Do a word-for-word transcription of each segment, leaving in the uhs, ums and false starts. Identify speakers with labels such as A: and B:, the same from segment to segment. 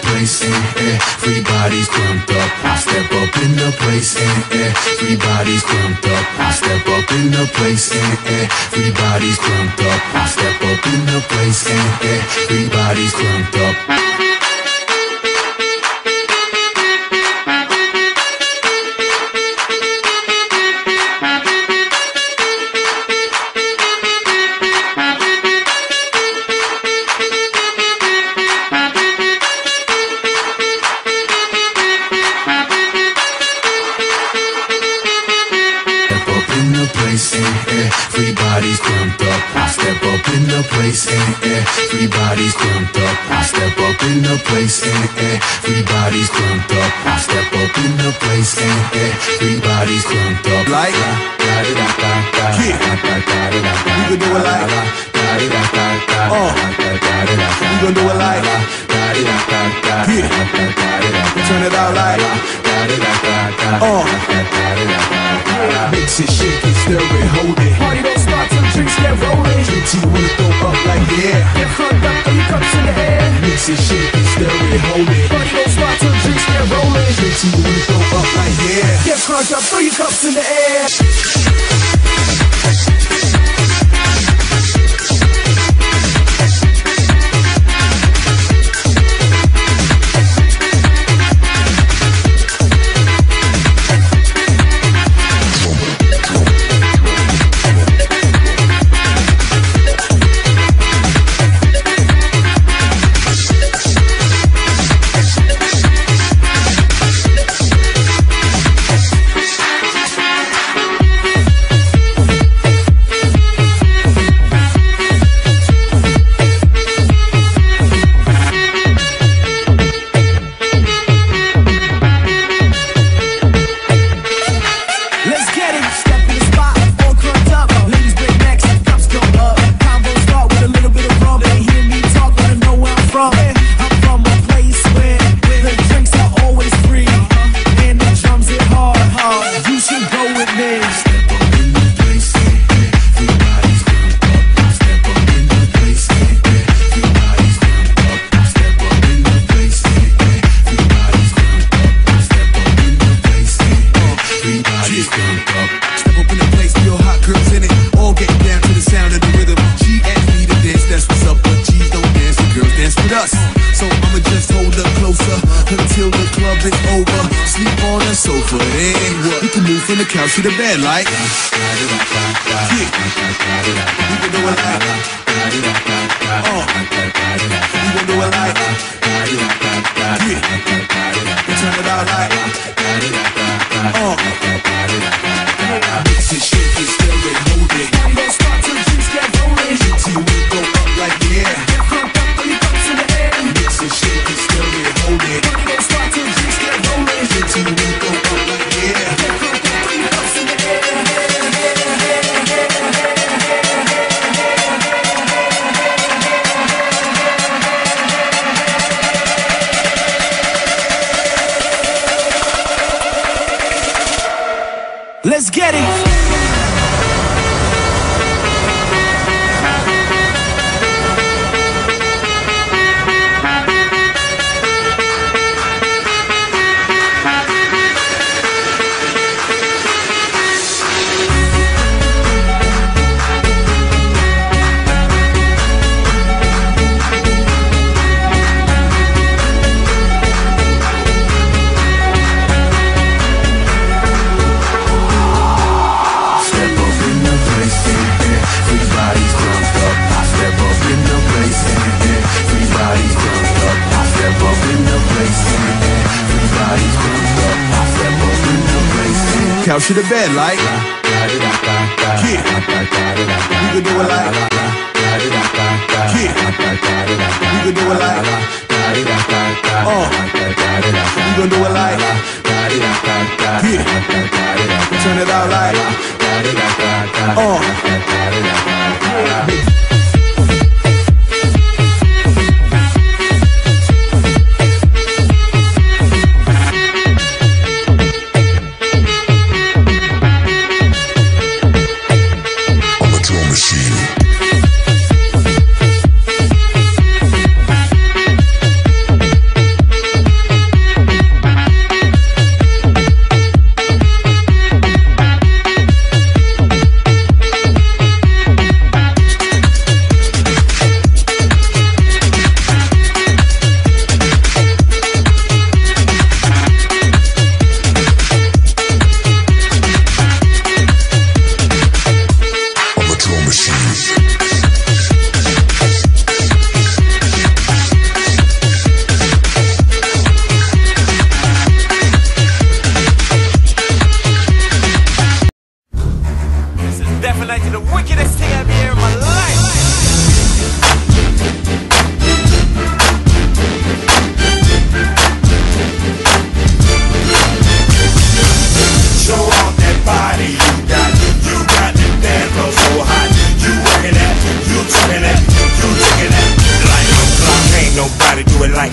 A: place and everybody's crunked up. I step up in the place and everybody's crunked up. I step up in the place and everybody's crunked up. I step up in the place and everybody's crunked up. Everybody's crunked up. I step up in the place and everybody's crunked up. I step up in the place and everybody's crunked up. I step up in the place and everybody's crunked up. Like yeah, we gon' do it like oh, we gon' do it like yeah, turn it out like oh, mix it, shake it, stir it, hold it.
B: Party don't start till drinks get rolling.
A: Drink till you wanna throw up like yeah.
B: Get crunk up, throw your cups in the air.
A: Mix it, shake it, stir it, hold it.
B: Party don't start till drinks get rolling.
A: Drink till you wanna throw up like yeah.
B: Get crunk up, throw your cups in the air.
A: Couch to the bed, like yeah. We can do it like oh, we can do it like yeah. Turn it out like oh, mix it, shake it, stir it, hold it.
B: Party don't start till drinks get rolling.
A: Drink till you wanna go up like yeah.
B: Get crunk up, throw your cups in the air.
A: Mix it, shake it, stir it, hold it.
B: Party don't start till drinks get rolling.
A: Drink till you wanna go up like yeah.
B: Let's get it.
A: Couch to the bed, like yeah. We can do it like yeah. We can do it like oh, we can do it like yeah. Turn it out like oh.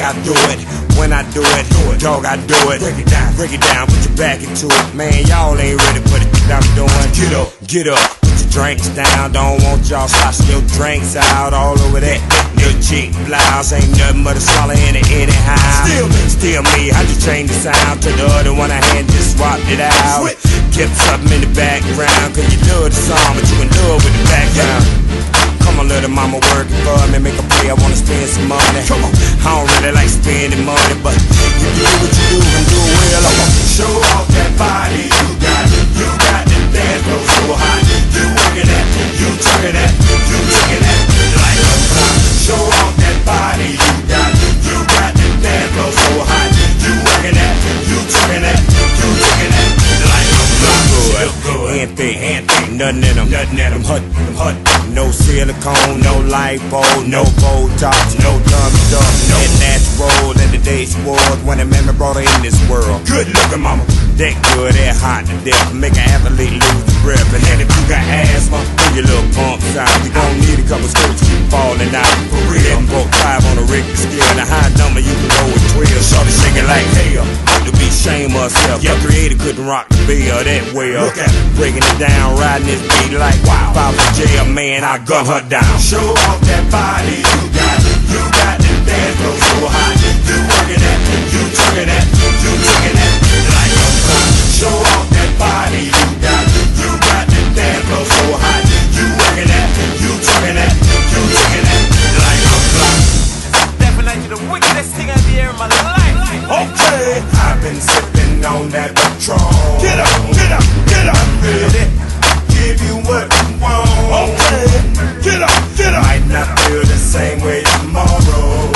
C: I do it. When I do it, dog, I do it. Break it down, break it down, put your back into it. Man, y'all ain't ready for the shit I'm doing. Get up, get up, put your drinks down. Don't want y'all sloshing your drinks out all over that. Your cheek blouse ain't nothing but a swallow in it anyhow. Still me, still me, I just changed the sound to the other one I had, just swapped it out. Kept something in the background, cause you love the song, but you in love with the background. Come on, little mama, working for me, make a play, I wanna spend some money. Come on, I don't really like spending money, but if you do what you do and do it well, I'm gonna show off that body you got. You got the dance floor so hot. You working that, you turning that, you taking that like a clock. Show off that body you got. You got the dance floor so hot. You working that, you turning that, you taking that like a clock. Good, hand thick, hand thick, nothing in them, nothing in them, hut, hut. No silicone, no lipo, no Botox, no dumb stuff, no natural. And the day she was when a man brought her in this world. Good looking mama, that good, that hot to death, make an athlete lose the breath. And then if you got asthma, pull your little pumps out. You gon' need a couple scoops, keep falling out. For real, and broke five on a Richter scale. The high number you can go with twelve. Shorty shaking like hell, ought to be shame herself. Your creator couldn't rock the bill that well. Look at her, breaking it down, riding this beat like wow. If I was jail, man, I gun her down. Show off that body you got. You got the dance floor so hot. You working that, you turning that, you taking that like a clock. Show off that body you got. You got the dance floor so hot. You working that, you turning that, you taking that like a clock.
B: Definitely the wickedest thing I've ever in my life.
C: Okay, I've been sipping on that Patron. Get up, get up, get up. I'm ready. Give you what you want. Okay, get up, get up. Might not feel the same way tomorrow,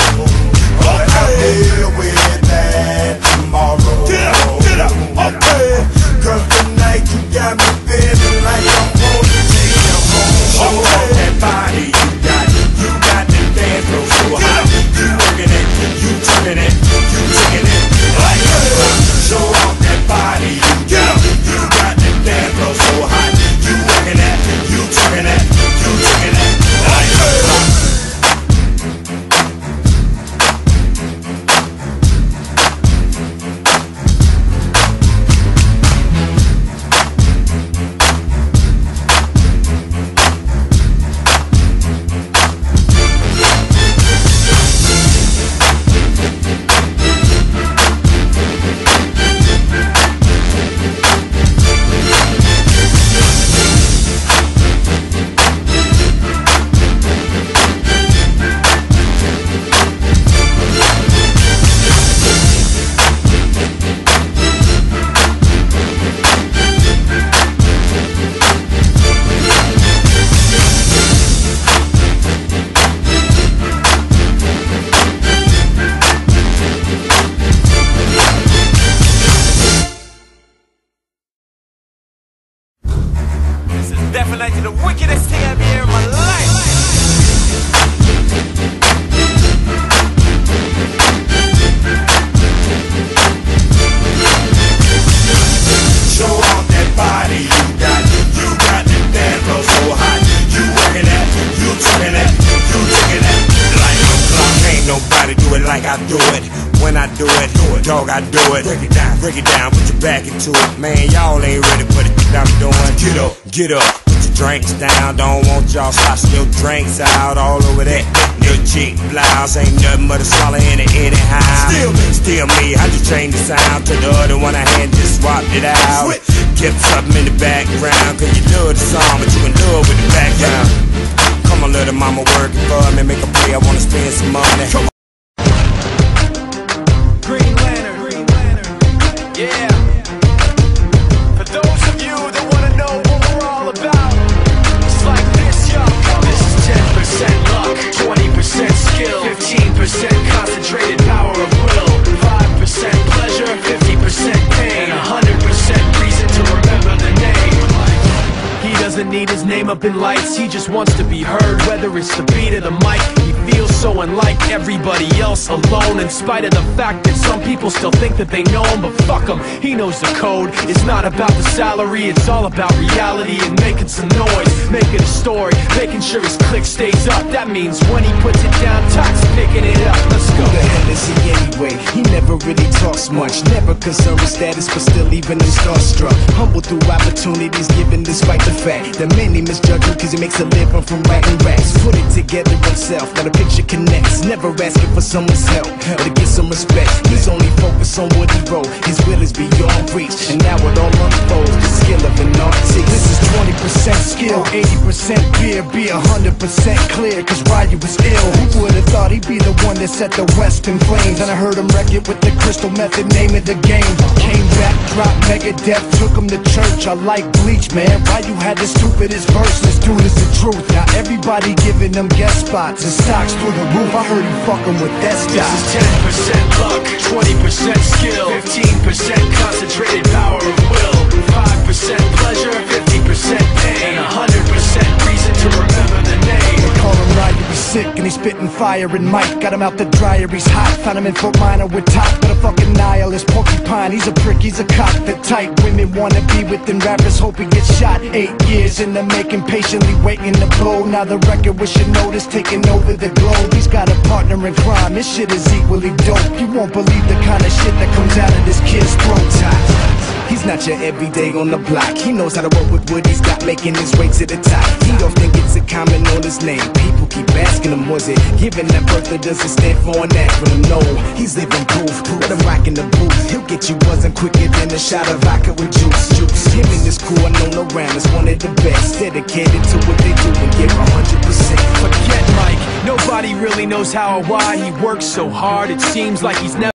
C: but I'll deal with that tomorrow. Get up, get up, okay. Cause tonight you got me feeling like I want to take you home. Show off that body you got. You got the dance floor so hot. You working it, you turning it, you taking it like a clock. Show off that body you got. You got the dance floor so hot. You working that, you turning that, you taking it like a clock.
B: Definitely the wickedest thing I've ever in my life.
C: Show off that body you got. You got the dance floor so hot. You working that, you turning that, you taking that like a clock. Ain't nobody do it like I do it. When I do it, dog, I do it. Break it down, break it down, put your back into it. Man, y'all ain't ready for the shit I'm doing. Get up, get up, put your drinks down. Don't want y'all sloshing your drinks out all over that. Your cheek blouse ain't nothing but a swallow in it anyhow. Still me, still me, I just changed the sound to the other one I had, just swapped it out. Kept something in the background, cause you love the song, but you in love with the background. Come on, little mama, working for me, make a play, I wanna spend some money. Come on.
B: Green Lantern, Green Lantern, yeah. For those of you that wanna know what we're all about, it's like this, yo. This is ten percent luck, twenty percent skill, fifteen percent concentrated power of will, five percent pleasure, fifty percent pain, and one hundred percent reason to remember the name. He doesn't need his name up in lights, he just wants to be heard, whether it's the beat of the mic. He feels so unlike everybody else, alone, in spite of the fact that some people still think that they know him. But fuck him, he knows the code. It's not about the salary, it's all about reality and making some noise, making a story, making sure his click stays up. That means when he puts it down, Tox picking it up. Let's go.
D: The Hennessy way. He never really talks much, never concerned with status, but still leaving them starstruck. Humble through opportunities given despite the fact that many misjudge him cause he makes a living from writing raps. Put it together himself, now the picture connects. Never asking for someone's help or to get some respect. He's only focused on what he wrote. His will is beyond reach, and now it all unfolds. The skill of an artist. This is twenty percent skill, eighty percent beer, be one hundred percent clear, cause Ryu was ill. Who would've thought he'd be the one that set the West in flames? And I heard him wreck it with the Crystal Method, name of the game. Came back, dropped Megadeth, took him to church. I like Bleach, man. Ryu had the stupidest verse, this dude is the truth. Now everybody giving them guest spots and stocks through the roof. I heard he fucking with that stock.
B: This is ten percent luck, twenty percent skill, fifteen percent concentrated power of will, five percent pleasure, fifty percent pain, and one hundred percent reason to remember the name.
D: They call him Ryu, he's sick and he's spitting fire. And Mike got him out the dryer, he's hot. Found him in Fort Minor with top, but a fucking nihilist porcupine. He's a prick, he's a cock. The type women wanna be within rappers, hope he gets shot. Eight years in the making, patiently waiting to blow. Now the record with your notice taking over the globe. He's got a partner in crime, this shit is equally dope. You won't believe the kind of shit that comes out of this kid's throat. He's not your everyday on the block. He knows how to work with what he's got, making his way to the top. He often gets a comment on his name. People keep asking him, was it giving that birth that doesn't stand for an acronym? No, he's living proof. Let him rock in the booth. He'll get you buzzing quicker than a shot of vodka with juice. Juice. Him and his crew are known around as one of the best. Dedicated to what they do and give one hundred percent.
B: Forget Mike, nobody really knows how or why he works so hard. It seems like he's never